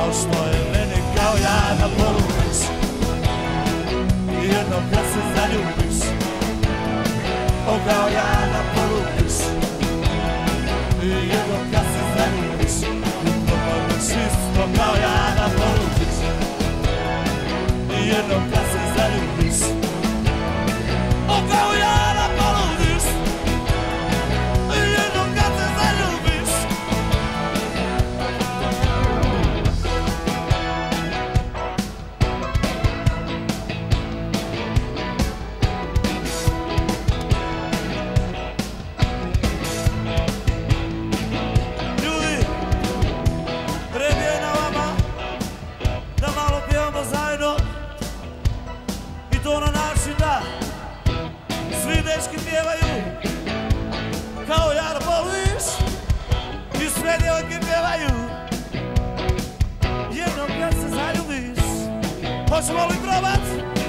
kao što je meni, kao ja da polubiš. Jednom kad se zaljubiš, o kao ja da polubiš. Jednom kad se zaljubiš, propadneš isto kao ja da polubiš. Jednom kad se zaljubiš, o kao ja da polubiš. Jednom kad se zaljubiš. Ljudi, red je na vama da malo pjevamo zajedno, i to na način da svi dečki pjevaju kao ja da polubiš i sve djevojke pjevaju jednom kad se zaljubiš. Hoćemo li probat?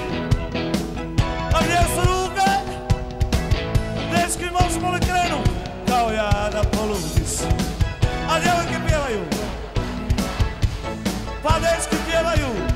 A gdje su ruke? Dečki, možemo li krenut? Kao ja da polubiš. A djevojke pjevaju. Pa dečki pjevaju.